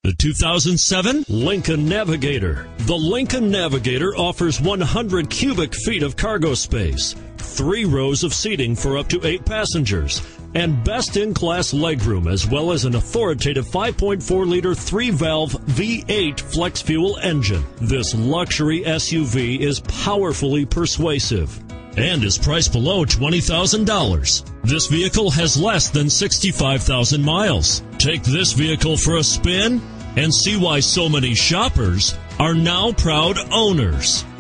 The 2007 Lincoln Navigator. The Lincoln Navigator offers 100 cubic feet of cargo space, 3 rows of seating for up to 8 passengers, and best-in-class legroom, as well as an authoritative 5.4-liter 3-valve V8 flex-fuel engine. This luxury SUV is powerfully persuasive and is priced below $20,000. This vehicle has less than 65,000 miles. Take this vehicle for a spin and see why so many shoppers are now proud owners.